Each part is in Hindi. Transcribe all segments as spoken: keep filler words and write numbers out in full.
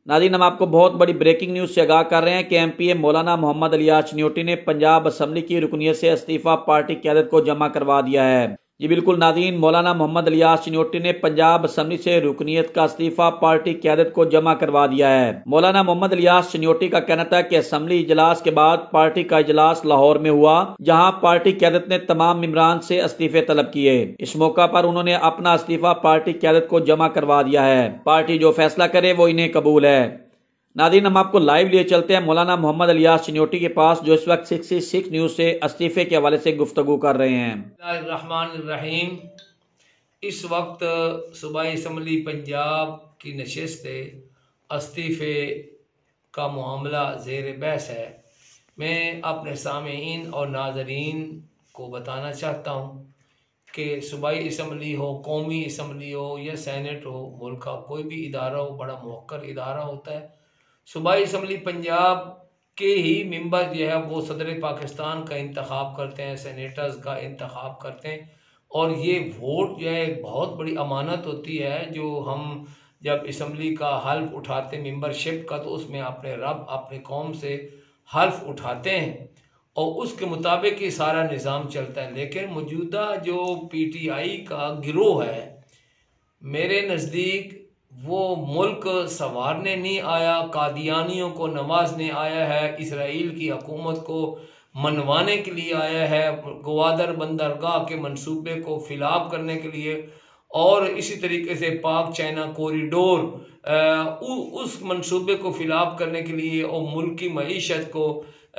नाज़रीन, हम आपको बहुत बड़ी ब्रेकिंग न्यूज़ से आगाह कर रहे हैं कि एमपीए मौलाना मोहम्मद इलियास चिन्योटी ने पंजाब असम्बली की रुकनीत से इस्तीफा पार्टी क़यादत को जमा करवा दिया है। जी बिल्कुल नाज़रीन, मौलाना मोहम्मद इलियास चिन्योटी ने पंजाब असम्बली से रुकनीत का इस्तीफा पार्टी क़यादत को जमा करवा दिया है। मौलाना मोहम्मद इलियास चिन्योटी का कहना था कि असम्बली इजलास के बाद पार्टी का इजलास लाहौर में हुआ, जहां पार्टी क़यादत ने तमाम मेंबरान से इस्तीफे तलब किए। इस मौका पर उन्होंने अपना इस्तीफा पार्टी क़यादत को जमा करवा दिया है। पार्टी जो फैसला करे वो इन्हें कबूल है। नाज़रीन, हम आपको लाइव लिए चलते हैं मौलाना मोहम्मद इलियास चिन्योटी के पास, जो इस वक्त सिक्सटी सिक्स न्यूज़ से इस्तीफे के हवाले से गुफ्तगू कर रहे हैं। रहमान इस वक्त सूबाई असम्बली पंजाब की नशिस्त इस्तीफे का मामला ज़ेर बहस है। मैं अपने सामीन और नाज़रीन को बताना चाहता हूँ कि सूबाई असम्बली हो, कौमी असम्बली हो या सेनेट हो, मुल्क का कोई भी इदारा हो, बड़ा मुवक्कर इदारा होता है। सूबाई असम्बली पंजाब के ही मेंबर जो है वो सदर पाकिस्तान का इंतखाब करते हैं, सेनेटर्स का इंतखाब करते हैं, और ये वोट जो है एक बहुत बड़ी अमानत होती है। जो हम जब असम्बली का हल्फ उठाते मेंबरशिप का, तो उसमें अपने रब अपने कौम से हल्फ उठाते हैं और उसके मुताबिक ही सारा निज़ाम चलता है। लेकिन मौजूदा जो पी टी आई का गिरोह है, मेरे नज़दीक वो मुल्क संवारने नहीं आया, कादियानियों को नवाजने आया है, इसराइल की हुकूमत को मनवाने के लिए आया है, गवादर बंदरगाह के मंसूबे को फिलाप करने के लिए, और इसी तरीके से पाक चाइना कॉरिडोर उस मंसूबे को फिलाप करने के लिए और मुल्क की मईशत को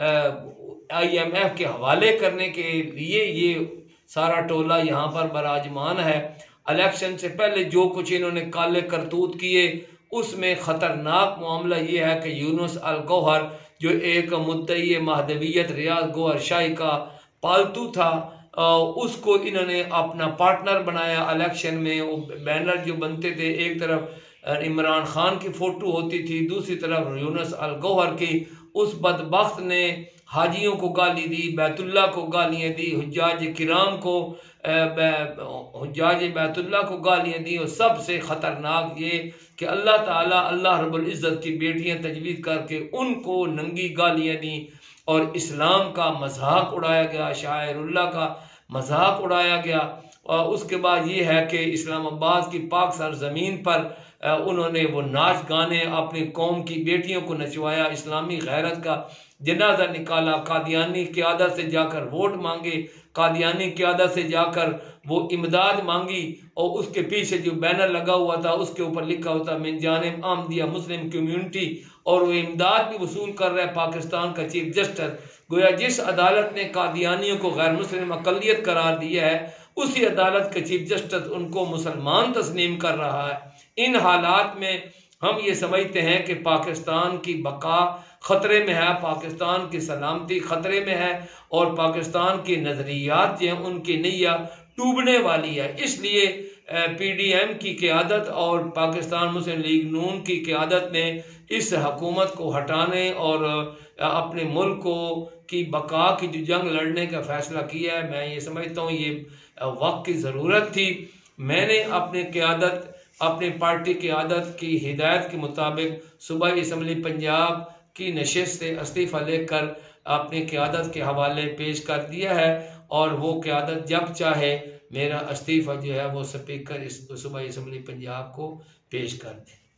आई एम एफ के हवाले करने के लिए ये सारा टोला यहाँ पर बराजमान है। इलेक्शन से पहले जो कुछ इन्होंने काले करतूत किए, उसमें ख़तरनाक मामला ये है कि यूनुस अल गौहर, जो एक मुद्दई महदवियत रियाज गौहर शाही का पालतू था, उसको इन्होंने अपना पार्टनर बनाया इलेक्शन में। वो बैनर जो बनते थे, एक तरफ इमरान खान की फ़ोटो होती थी, दूसरी तरफ यूनुस अल गौहर की। उस बदबख्त ने हाजियों को गाली दी, बैतुल्ला को गालियाँ दी, हुज्जाज किराम को हुज्जाज बैतुल्ला को गालियाँ दी। और सबसे ख़तरनाक ये कि अल्लाह ताला अल्लाह रब्बुल इज़्ज़त की बेटियाँ तजवीज़ करके उनको नंगी गालियाँ दी और इस्लाम का मजाक उड़ाया गया, शायरुल्लाह का मजाक उड़ाया गया। और उसके बाद ये है कि इस्लामाबाद की पाक सरजमीन पर उन्होंने वो नाच गाने अपनी कौम की बेटियों को नचवाया, इस्लामी गैरत का जनाजा निकाला, कादियानी क़यादत से जाकर वोट मांगे, कादियानी क़यादत से जाकर वो इमदाद मांगी, और उसके पीछे जो बैनर लगा हुआ था उसके ऊपर लिखा होता मिन जानिब अहमदिया मुस्लिम कम्यूनिटी, और वो इमदाद भी वसूल कर रहा है पाकिस्तान का चीफ जस्टिस। गोया जिस अदालत ने कादियानियों को गैर मुस्लिम अक़लियत करार दिया है, उसी अदालत के चीफ जस्टिस उनको मुसलमान तस्लीम कर रहा है। इन हालात में हम ये समझते हैं कि पाकिस्तान की बका ख़तरे में है, पाकिस्तान की सलामती ख़तरे में है, और पाकिस्तान के नज़रियात जो हैं उनकी नैया डूबने वाली है। इसलिए पी डी एम की क़यादत और पाकिस्तान मुस्लिम लीग नून की क़यादत ने इस हुकूमत को हटाने और अपने मुल्क को की बका की जो जंग लड़ने का फ़ैसला किया है। मैं ये समझता हूँ ये वक्त की ज़रूरत थी। मैंने अपने क़यादत अपनी पार्टी की आदत की हिदायत के मुताबिक सूबाई असम्बली पंजाब की नशिस्त से इस्तीफ़ा लेकर अपनी क़यादत के हवाले पेश कर दिया है, और वो क़यादत जब चाहे मेरा इस्तीफ़ा जो है वो स्पीकर इस सूबाई असम्बली पंजाब को पेश कर दें।